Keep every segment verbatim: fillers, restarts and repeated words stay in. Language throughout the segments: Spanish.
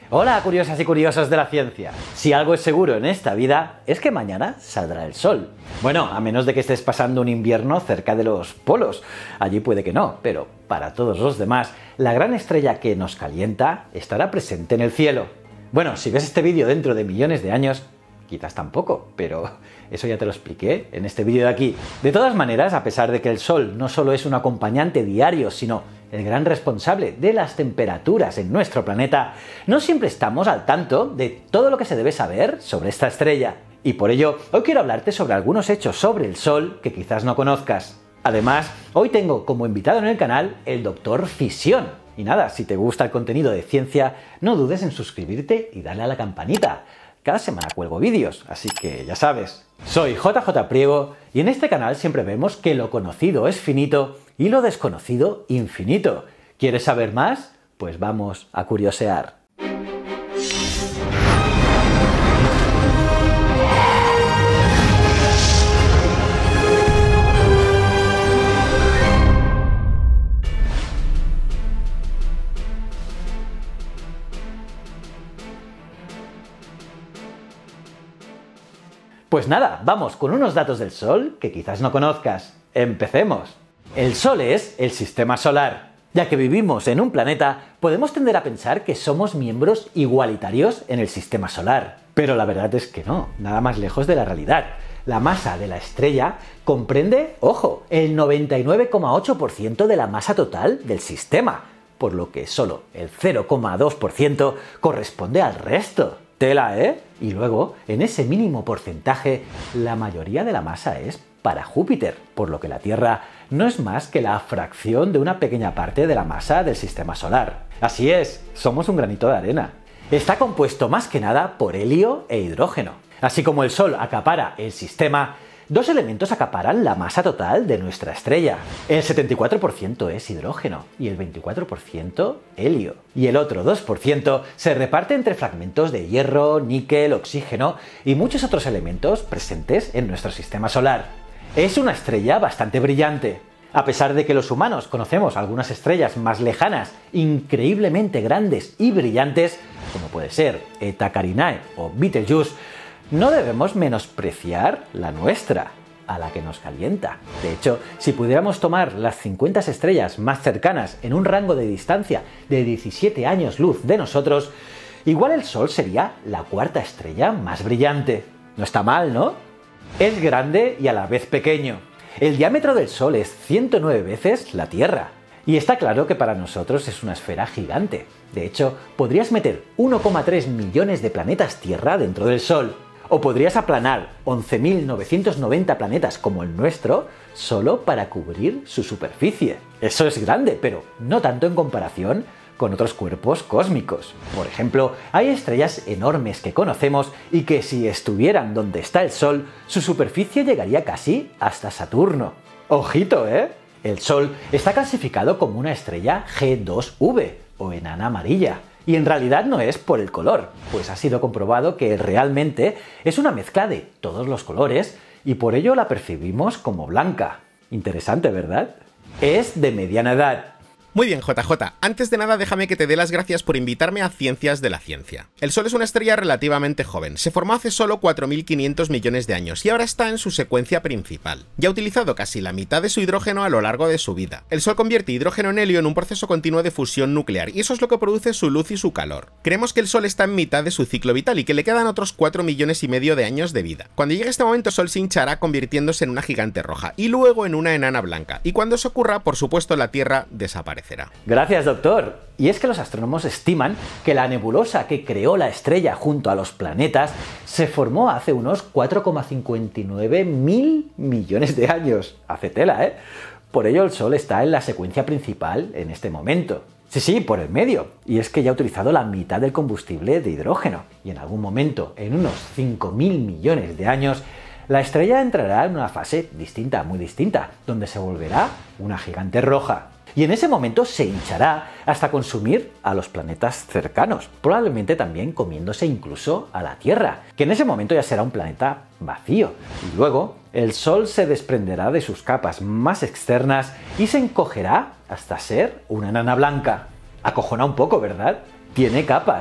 Hola, curiosas y curiosos de la ciencia. Si algo es seguro en esta vida es que mañana saldrá el sol. Bueno, a menos de que estés pasando un invierno cerca de los polos. Allí puede que no, pero para todos los demás, la gran estrella que nos calienta estará presente en el cielo. Bueno, si ves este vídeo dentro de millones de años, quizás tampoco, pero eso ya te lo expliqué en este vídeo de aquí. De todas maneras, a pesar de que el sol no solo es un acompañante diario, sino el gran responsable de las temperaturas en nuestro planeta, no siempre estamos al tanto de todo lo que se debe saber sobre esta estrella. Y por ello, hoy quiero hablarte sobre algunos hechos sobre el Sol que quizás no conozcas. Además, hoy tengo como invitado en el canal el doctor Fisión. Y nada, si te gusta el contenido de ciencia, no dudes en suscribirte y darle a la campanita. Cada semana cuelgo vídeos, así que ya sabes. Soy J J Priego y en este canal siempre vemos que lo conocido es finito y lo desconocido infinito. ¿Quieres saber más? Pues vamos a curiosear. Pues nada, vamos con unos datos del Sol que quizás no conozcas. ¡Empecemos! El Sol es el sistema solar. Ya que vivimos en un planeta, podemos tender a pensar que somos miembros igualitarios en el sistema solar. Pero la verdad es que no, nada más lejos de la realidad. La masa de la estrella comprende, ojo, el noventa y nueve coma ocho por ciento de la masa total del sistema, por lo que solo el cero coma dos por ciento corresponde al resto. Tela, ¿eh? Y luego, en ese mínimo porcentaje, la mayoría de la masa es para Júpiter, por lo que la Tierra no es más que la fracción de una pequeña parte de la masa del sistema solar. Así es, somos un granito de arena. Está compuesto más que nada por helio e hidrógeno. Así como el Sol acapara el sistema, dos elementos acaparan la masa total de nuestra estrella. El setenta y cuatro por ciento es hidrógeno y el veinticuatro por ciento helio. Y el otro dos por ciento se reparte entre fragmentos de hierro, níquel, oxígeno y muchos otros elementos presentes en nuestro sistema solar. Es una estrella bastante brillante. A pesar de que los humanos conocemos algunas estrellas más lejanas, increíblemente grandes y brillantes, como puede ser Eta Carinae o Betelgeuse, no debemos menospreciar la nuestra, a la que nos calienta. De hecho, si pudiéramos tomar las cincuenta estrellas más cercanas en un rango de distancia de diecisiete años luz de nosotros, igual el Sol sería la cuarta estrella más brillante. No está mal, ¿no? Es grande y a la vez pequeño. El diámetro del Sol es ciento nueve veces la Tierra. Y está claro que para nosotros es una esfera gigante. De hecho, podrías meter uno coma tres millones de planetas Tierra dentro del Sol. O podrías aplanar once mil novecientos noventa planetas como el nuestro solo para cubrir su superficie. Eso es grande, pero no tanto en comparación con otros cuerpos cósmicos. Por ejemplo, hay estrellas enormes que conocemos y que si estuvieran donde está el Sol, su superficie llegaría casi hasta Saturno. ¡Ojito, eh! El Sol está clasificado como una estrella G dos V, o enana amarilla. Y en realidad no es por el color, pues ha sido comprobado que realmente es una mezcla de todos los colores y por ello la percibimos como blanca. Interesante, ¿verdad? Es de mediana edad. Muy bien, J J, antes de nada déjame que te dé las gracias por invitarme a Ciencias de la Ciencia. El Sol es una estrella relativamente joven, se formó hace solo cuatro mil quinientos millones de años y ahora está en su secuencia principal. Ya ha utilizado casi la mitad de su hidrógeno a lo largo de su vida. El Sol convierte hidrógeno en helio en un proceso continuo de fusión nuclear y eso es lo que produce su luz y su calor. Creemos que el Sol está en mitad de su ciclo vital y que le quedan otros cuatro millones y medio de años de vida. Cuando llegue este momento el Sol se hinchará convirtiéndose en una gigante roja y luego en una enana blanca y cuando eso ocurra, por supuesto, la Tierra desaparecerá. Gracias, doctor. Y es que los astrónomos estiman que la nebulosa que creó la estrella junto a los planetas se formó hace unos cuatro coma cincuenta y nueve mil millones de años. Hace tela, ¿eh? Por ello el Sol está en la secuencia principal en este momento. Sí, sí, por el medio. Y es que ya ha utilizado la mitad del combustible de hidrógeno. Y en algún momento, en unos cinco mil millones de años, la estrella entrará en una fase distinta, muy distinta, donde se volverá una gigante roja. Y en ese momento se hinchará hasta consumir a los planetas cercanos, probablemente también comiéndose incluso a la Tierra, que en ese momento ya será un planeta vacío. Y luego el Sol se desprenderá de sus capas más externas y se encogerá hasta ser una enana blanca. Acojona un poco, ¿verdad? Tiene capas.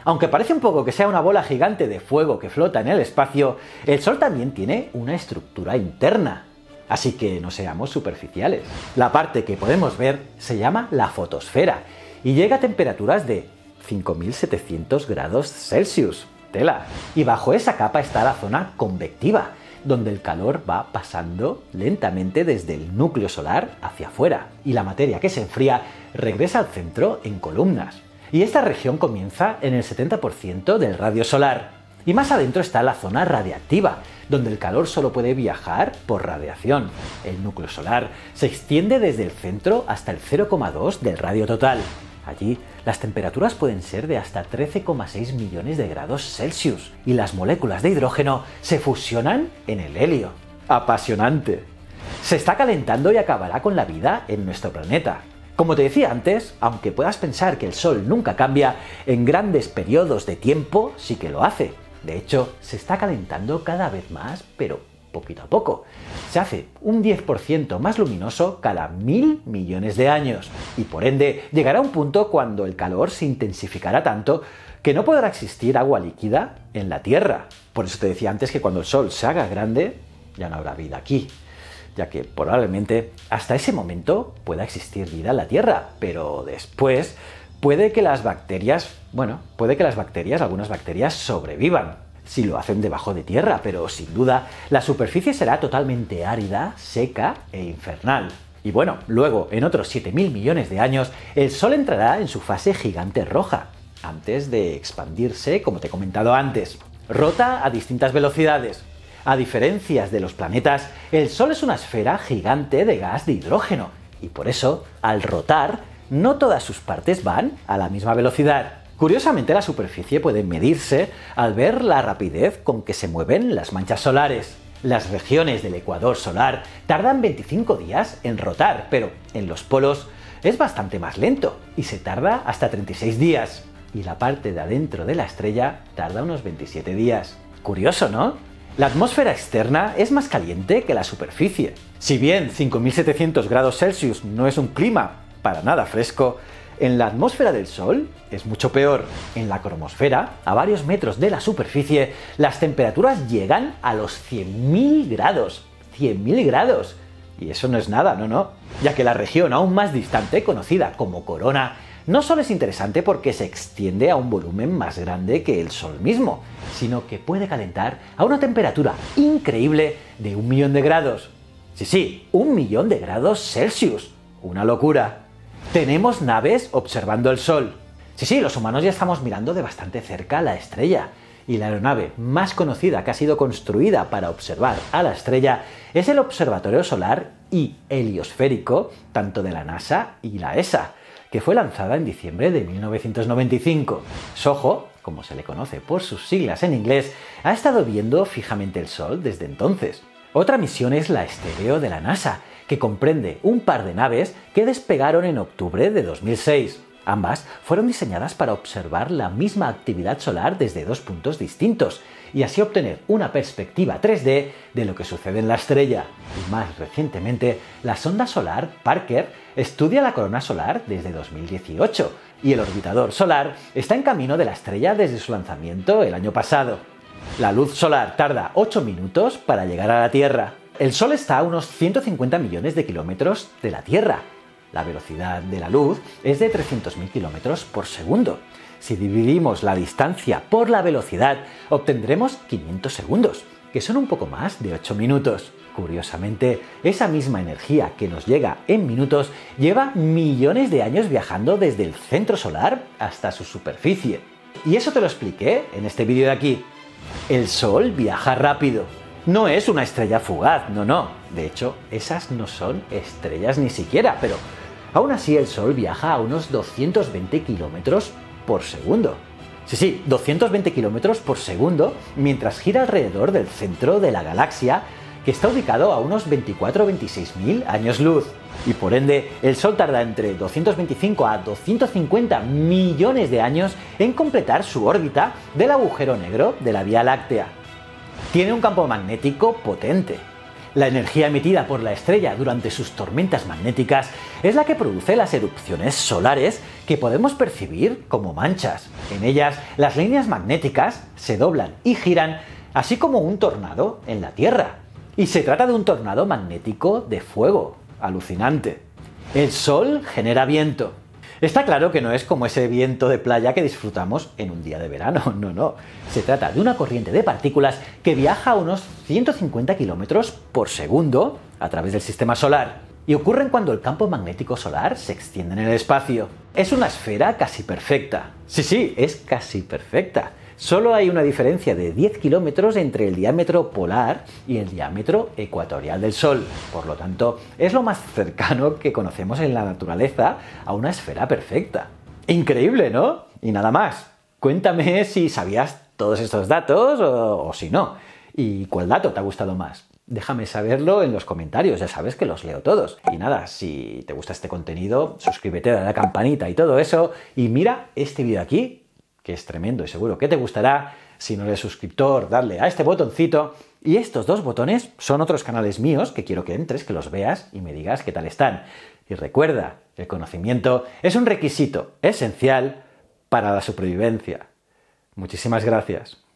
Aunque parece un poco que sea una bola gigante de fuego que flota en el espacio, el Sol también tiene una estructura interna. Así que no seamos superficiales. La parte que podemos ver se llama la fotosfera y llega a temperaturas de cinco mil setecientos grados Celsius. Tela. Y bajo esa capa está la zona convectiva, donde el calor va pasando lentamente desde el núcleo solar hacia afuera, y la materia que se enfría regresa al centro en columnas. Y esta región comienza en el setenta por ciento del radio solar. Y más adentro está la zona radiactiva, donde el calor solo puede viajar por radiación. El núcleo solar se extiende desde el centro hasta el cero coma dos del radio total. Allí, las temperaturas pueden ser de hasta trece coma seis millones de grados Celsius y las moléculas de hidrógeno se fusionan en el helio. ¡Apasionante! Se está calentando y acabará con la vida en nuestro planeta. Como te decía antes, aunque puedas pensar que el Sol nunca cambia, en grandes periodos de tiempo sí que lo hace. De hecho, se está calentando cada vez más, pero poquito a poco. Se hace un diez por ciento más luminoso cada mil millones de años, y por ende llegará un punto cuando el calor se intensificará tanto que no podrá existir agua líquida en la Tierra. Por eso te decía antes que cuando el Sol se haga grande, ya no habrá vida aquí, ya que probablemente hasta ese momento pueda existir vida en la Tierra, pero después puede que las bacterias, bueno, puede que las bacterias, algunas bacterias sobrevivan, si lo hacen debajo de tierra, pero sin duda la superficie será totalmente árida, seca e infernal. Y bueno, luego, en otros siete mil millones de años, el Sol entrará en su fase gigante roja, antes de expandirse, como te he comentado antes. Rota a distintas velocidades. A diferencia de los planetas, el Sol es una esfera gigante de gas de hidrógeno, y por eso, al rotar, no todas sus partes van a la misma velocidad. Curiosamente, la superficie puede medirse al ver la rapidez con que se mueven las manchas solares. Las regiones del ecuador solar tardan veinticinco días en rotar, pero en los polos es bastante más lento y se tarda hasta treinta y seis días. Y la parte de adentro de la estrella tarda unos veintisiete días. Curioso, ¿no? La atmósfera externa es más caliente que la superficie. Si bien cinco mil setecientos grados Celsius no es un clima para nada fresco, en la atmósfera del Sol es mucho peor. En la cromosfera, a varios metros de la superficie, las temperaturas llegan a los cien mil grados. cien mil grados. Y eso no es nada, no, no. Ya que la región aún más distante, conocida como corona, no solo es interesante porque se extiende a un volumen más grande que el Sol mismo, sino que puede calentar a una temperatura increíble de un millón de grados. Sí, sí, un millón de grados Celsius. Una locura. Tenemos naves observando el Sol. Sí, sí, los humanos ya estamos mirando de bastante cerca la estrella. Y la aeronave más conocida que ha sido construida para observar a la estrella es el Observatorio Solar y Heliosférico, tanto de la NASA y la E S A, que fue lanzada en diciembre de mil novecientos noventa y cinco. SOHO, como se le conoce por sus siglas en inglés, ha estado viendo fijamente el Sol desde entonces. Otra misión es la Stereo de la NASA, que comprende un par de naves que despegaron en octubre de dos mil seis. Ambas fueron diseñadas para observar la misma actividad solar desde dos puntos distintos y así obtener una perspectiva tres D de lo que sucede en la estrella. Y más recientemente, la sonda solar Parker estudia la corona solar desde dos mil dieciocho y el orbitador solar está en camino de la estrella desde su lanzamiento el año pasado. La luz solar tarda ocho minutos para llegar a la Tierra. El Sol está a unos ciento cincuenta millones de kilómetros de la Tierra. La velocidad de la luz es de trescientos mil kilómetros por segundo. Si dividimos la distancia por la velocidad, obtendremos quinientos segundos, que son un poco más de ocho minutos. Curiosamente, esa misma energía que nos llega en minutos lleva millones de años viajando desde el centro solar hasta su superficie. Y eso te lo expliqué en este vídeo de aquí. El Sol viaja rápido. No es una estrella fugaz, no, no. De hecho, esas no son estrellas ni siquiera, pero aún así el Sol viaja a unos doscientos veinte kilómetros por segundo. Sí, sí, doscientos veinte kilómetros por segundo mientras gira alrededor del centro de la galaxia, que está ubicado a unos veinticuatro a veintiséis mil años luz. Y por ende, el Sol tarda entre doscientos veinticinco a doscientos cincuenta millones de años en completar su órbita del agujero negro de la Vía Láctea. Tiene un campo magnético potente. La energía emitida por la estrella durante sus tormentas magnéticas es la que produce las erupciones solares que podemos percibir como manchas. En ellas, las líneas magnéticas se doblan y giran, así como un tornado en la Tierra. Y se trata de un tornado magnético de fuego. Alucinante. El Sol genera viento. Está claro que no es como ese viento de playa que disfrutamos en un día de verano, no, no. Se trata de una corriente de partículas que viaja a unos ciento cincuenta kilómetros por segundo a través del sistema solar y ocurren cuando el campo magnético solar se extiende en el espacio. Es una esfera casi perfecta. Sí, sí, es casi perfecta. Solo hay una diferencia de diez kilómetros entre el diámetro polar y el diámetro ecuatorial del Sol. Por lo tanto, es lo más cercano que conocemos en la naturaleza a una esfera perfecta. Increíble, ¿no? Y nada más. Cuéntame si sabías todos estos datos o, o si no. ¿Y cuál dato te ha gustado más? Déjame saberlo en los comentarios, ya sabes que los leo todos. Y nada, si te gusta este contenido, suscríbete, dale a la campanita y todo eso. Y mira este vídeo aquí, que es tremendo y seguro que te gustará. Si no eres suscriptor, dale a este botoncito. Y estos dos botones son otros canales míos que quiero que entres, que los veas y me digas qué tal están. Y recuerda, el conocimiento es un requisito esencial para la supervivencia. Muchísimas gracias.